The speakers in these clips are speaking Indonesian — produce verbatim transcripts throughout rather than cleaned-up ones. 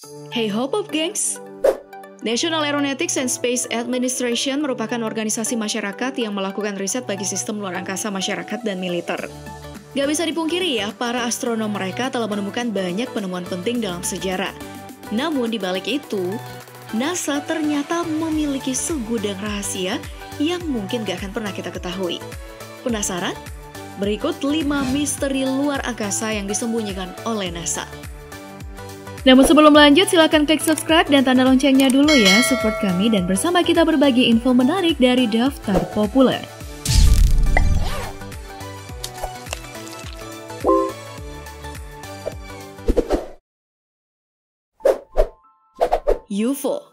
Hey ho Pop Gengs! National Aeronautics and Space Administration merupakan organisasi masyarakat yang melakukan riset bagi sistem luar angkasa masyarakat dan militer. Gak bisa dipungkiri ya, para astronom mereka telah menemukan banyak penemuan penting dalam sejarah. Namun di balik itu, NASA ternyata memiliki segudang rahasia yang mungkin gak akan pernah kita ketahui. Penasaran? Berikut lima misteri luar angkasa yang disembunyikan oleh NASA. Namun sebelum lanjut, silakan klik subscribe dan tanda loncengnya dulu ya, support kami dan bersama kita berbagi info menarik dari Daftar Populer. U F O.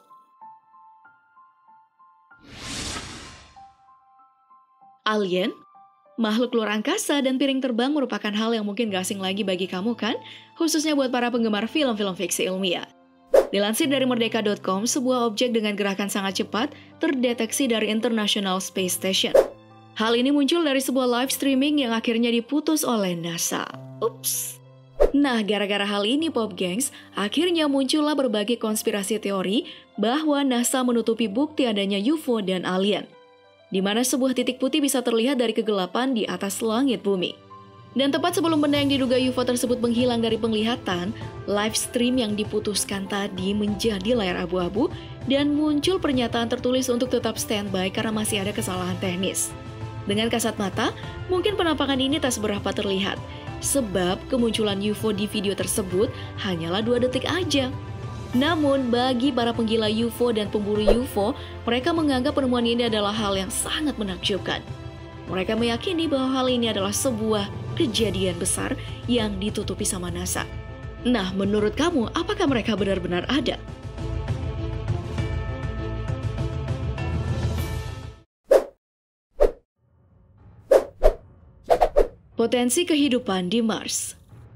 Alien, makhluk luar angkasa, dan piring terbang merupakan hal yang mungkin gak asing lagi bagi kamu kan? Khususnya buat para penggemar film-film fiksi ilmiah. Dilansir dari merdeka dot com, sebuah objek dengan gerakan sangat cepat terdeteksi dari International Space Station. Hal ini muncul dari sebuah live streaming yang akhirnya diputus oleh NASA. Ups. Nah, gara-gara hal ini Pop Gengs, akhirnya muncullah berbagai konspirasi teori bahwa NASA menutupi bukti adanya U F O dan alien, di mana sebuah titik putih bisa terlihat dari kegelapan di atas langit bumi. Dan tepat sebelum benda yang diduga U F O tersebut menghilang dari penglihatan, live stream yang diputuskan tadi menjadi layar abu-abu dan muncul pernyataan tertulis untuk tetap standby karena masih ada kesalahan teknis. Dengan kasat mata, mungkin penampakan ini tak seberapa terlihat, sebab kemunculan U F O di video tersebut hanyalah dua detik aja. Namun, bagi para penggila U F O dan pemburu U F O, mereka menganggap penemuan ini adalah hal yang sangat menakjubkan. Mereka meyakini bahwa hal ini adalah sebuah kejadian besar yang ditutupi sama NASA. Nah, menurut kamu, apakah mereka benar-benar ada? Potensi kehidupan di Mars.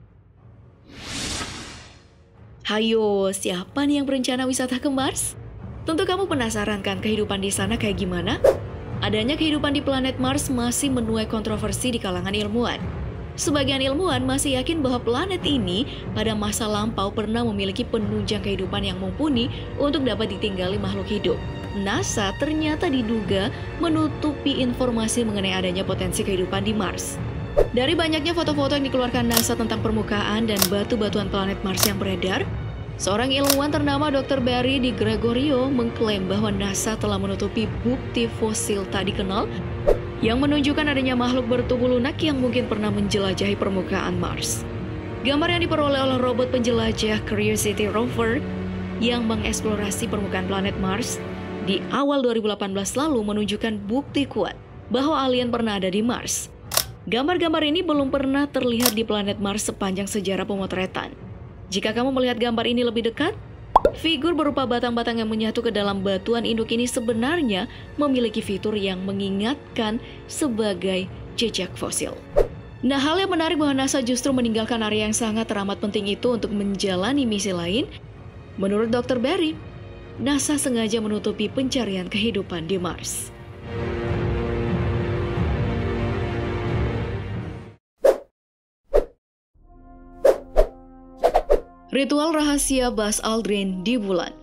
Hayo, siapa nih yang berencana wisata ke Mars? Tentu kamu penasaran kan kehidupan di sana kayak gimana? Adanya kehidupan di planet Mars masih menuai kontroversi di kalangan ilmuwan. Sebagian ilmuwan masih yakin bahwa planet ini pada masa lampau pernah memiliki penunjang kehidupan yang mumpuni untuk dapat ditinggali makhluk hidup. NASA ternyata diduga menutupi informasi mengenai adanya potensi kehidupan di Mars. Dari banyaknya foto-foto yang dikeluarkan NASA tentang permukaan dan batu-batuan planet Mars yang beredar, seorang ilmuwan ternama dokter Barry Di Gregorio mengklaim bahwa NASA telah menutupi bukti fosil tak dikenal yang menunjukkan adanya makhluk bertubuh lunak yang mungkin pernah menjelajahi permukaan Mars. Gambar yang diperoleh oleh robot penjelajah Curiosity rover yang mengeksplorasi permukaan planet Mars di awal dua ribu delapan belas lalu menunjukkan bukti kuat bahwa alien pernah ada di Mars. Gambar-gambar ini belum pernah terlihat di planet Mars sepanjang sejarah pemotretan. Jika kamu melihat gambar ini lebih dekat, figur berupa batang-batang yang menyatu ke dalam batuan induk ini sebenarnya memiliki fitur yang mengingatkan sebagai jejak fosil. Nah, hal yang menarik bahwa NASA justru meninggalkan area yang sangat teramat penting itu untuk menjalani misi lain. Menurut dokter Barry, NASA sengaja menutupi pencarian kehidupan di Mars. Ritual rahasia Buzz Aldrin di bulan.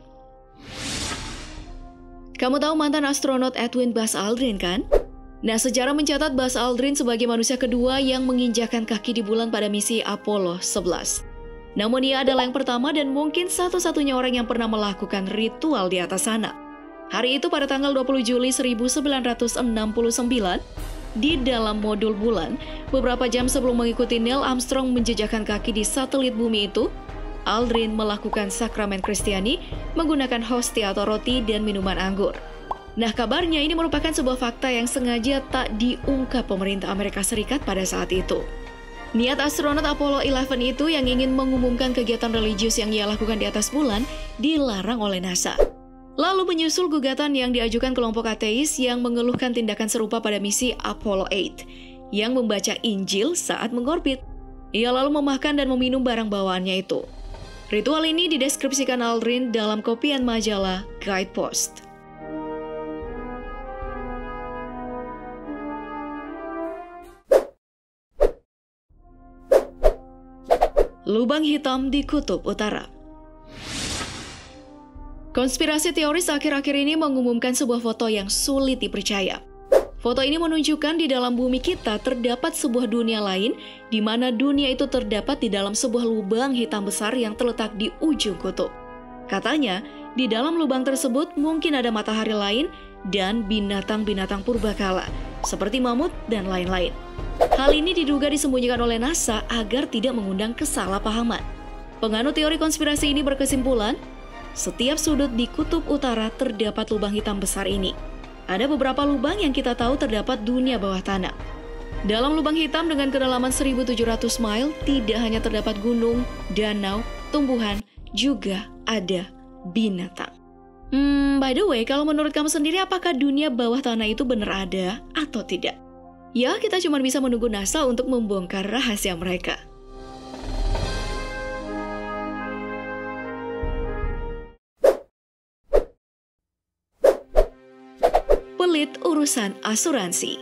Kamu tahu mantan astronot Edwin Buzz Aldrin kan? Nah, sejarah mencatat Buzz Aldrin sebagai manusia kedua yang menginjakan kaki di bulan pada misi Apollo sebelas. Namun ia adalah yang pertama dan mungkin satu-satunya orang yang pernah melakukan ritual di atas sana. Hari itu pada tanggal dua puluh Juli seribu sembilan ratus enam puluh sembilan, di dalam modul bulan, beberapa jam sebelum mengikuti Neil Armstrong menjejakkan kaki di satelit bumi itu, Aldrin melakukan sakramen Kristiani menggunakan hostia atau roti dan minuman anggur. Nah, kabarnya ini merupakan sebuah fakta yang sengaja tak diungkap pemerintah Amerika Serikat pada saat itu. Niat astronot Apollo sebelas itu yang ingin mengumumkan kegiatan religius yang ia lakukan di atas bulan dilarang oleh NASA. Lalu menyusul gugatan yang diajukan kelompok ateis yang mengeluhkan tindakan serupa pada misi Apollo delapan yang membaca Injil saat mengorbit. Ia lalu memakan dan meminum barang bawaannya itu. Ritual ini dideskripsikan Aldrin dalam kopian majalah Guidepost. Lubang hitam di Kutub Utara. Konspirasi teoris akhir-akhir ini mengumumkan sebuah foto yang sulit dipercaya. Foto ini menunjukkan di dalam bumi kita terdapat sebuah dunia lain, di mana dunia itu terdapat di dalam sebuah lubang hitam besar yang terletak di ujung kutub. Katanya, di dalam lubang tersebut mungkin ada matahari lain dan binatang-binatang purbakala, seperti mamut dan lain-lain. Hal ini diduga disembunyikan oleh NASA agar tidak mengundang kesalahpahaman. Penganut teori konspirasi ini berkesimpulan, setiap sudut di kutub utara terdapat lubang hitam besar ini. Ada beberapa lubang yang kita tahu terdapat dunia bawah tanah. Dalam lubang hitam dengan kedalaman seribu tujuh ratus mile, tidak hanya terdapat gunung, danau, tumbuhan, juga ada binatang. Hmm, by the way, kalau menurut kamu sendiri, apakah dunia bawah tanah itu benar ada atau tidak? Ya, kita cuma bisa menunggu NASA untuk membongkar rahasia mereka. Pelit urusan asuransi.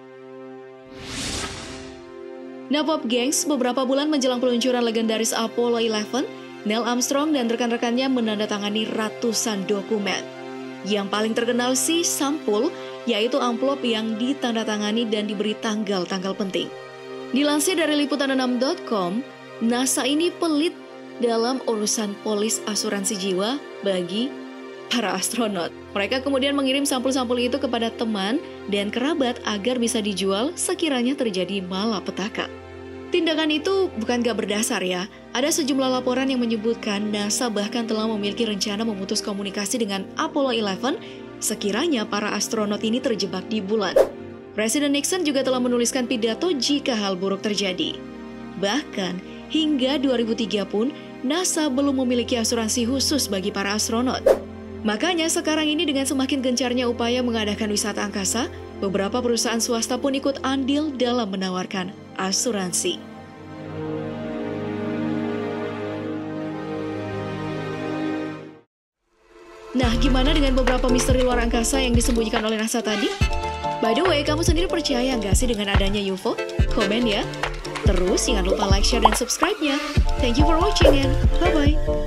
Nah, Pop Gengs, beberapa bulan menjelang peluncuran legendaris Apollo eleven, Neil Armstrong dan rekan-rekannya menandatangani ratusan dokumen. Yang paling terkenal sih sampul, yaitu amplop yang ditandatangani dan diberi tanggal-tanggal penting. Dilansir dari liputan enam titik com, NASA ini pelit dalam urusan polis asuransi jiwa bagi para astronot. Mereka kemudian mengirim sampul-sampul itu kepada teman dan kerabat agar bisa dijual sekiranya terjadi malapetaka. Tindakan itu bukan gak berdasar ya. Ada sejumlah laporan yang menyebutkan NASA bahkan telah memiliki rencana memutus komunikasi dengan Apollo eleven sekiranya para astronot ini terjebak di bulan. Presiden Nixon juga telah menuliskan pidato jika hal buruk terjadi. Bahkan hingga dua ribu tiga pun NASA belum memiliki asuransi khusus bagi para astronot. Makanya sekarang ini dengan semakin gencarnya upaya mengadakan wisata angkasa, beberapa perusahaan swasta pun ikut andil dalam menawarkan asuransi. Nah, gimana dengan beberapa misteri luar angkasa yang disembunyikan oleh NASA tadi? By the way, kamu sendiri percaya nggak sih dengan adanya U F O? Komen ya! Terus jangan lupa like, share, dan subscribe-nya. Thank you for watching and bye-bye!